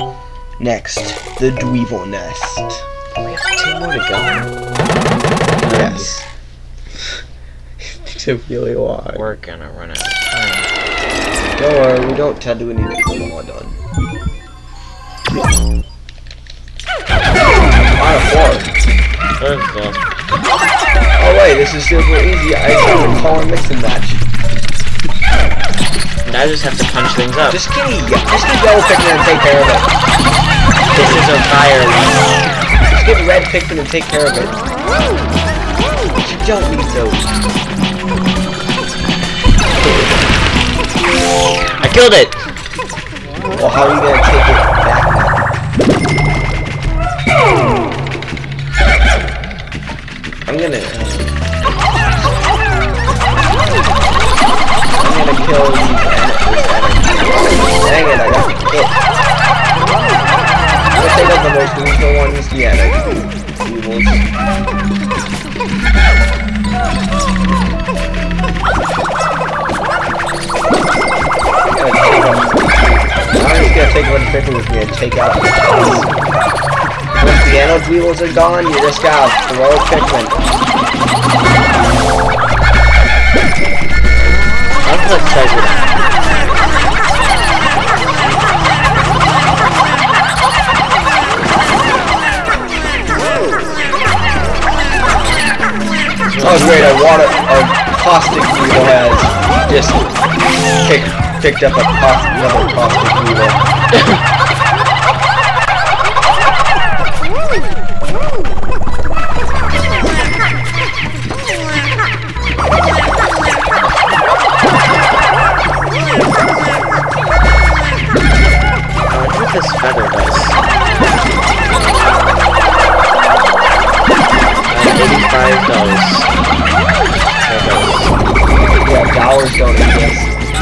Next, the Dweevil Nest. We have 2 more to go. Yes. It's a really long. We're gonna run out of time. Don't worry, we don't tend to need to get them all done. Out of 4. Oh wait, this is super easy. I just have to call and mix and match. And I just have to punch things up. Just get yellow Pikmin and take care of it. This is a fire one. Just get red Pikmin and take care of it. You don't need those. I killed it! Well, how are you gonna take it back now? I'm gonna kill these Dang it, I got hit. I'm gonna take out the most lethal ones. Yeah, that's evils. I'm just gonna take one Pikmin with me and take out the Pikmin. Once the Anno Dweevils are gone, you just gotta throw Pikmin. I'll put treasure down. Oh great, a caustic weevil has just picked up another caustic weevil. What this feather does. 85 dollars. Yeah, dollars don't exist.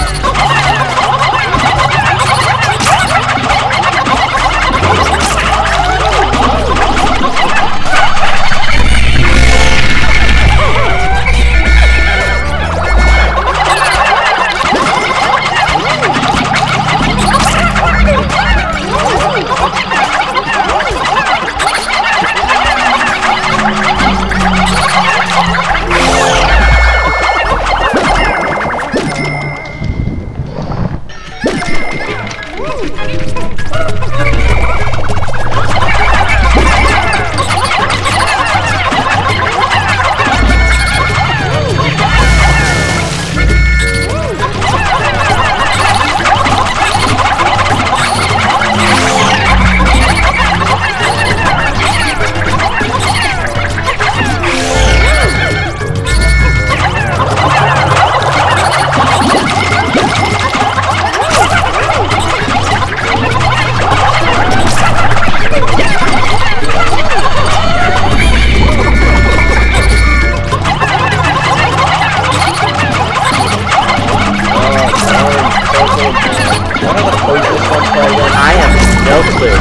I have no clue.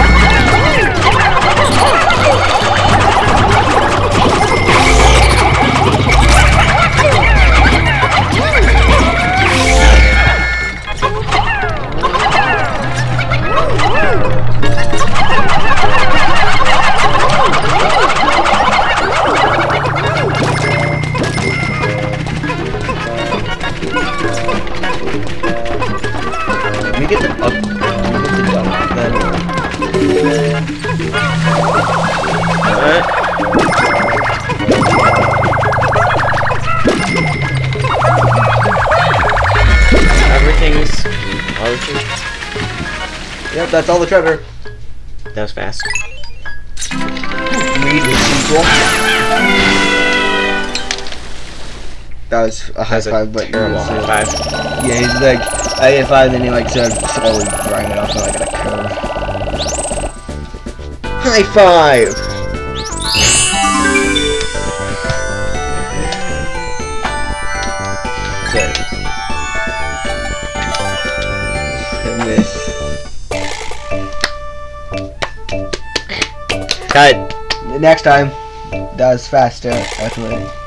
Let me get the up. Everything's all the treasure. Yep, that's all the treasure. That was fast. Read the sequel. That was a high five, but terrible high five. Yeah, he's like, I hit 5, then he like started slowly drawing it off like a curve. High five! Good. I miss. Cut. Next time, that was faster, definitely.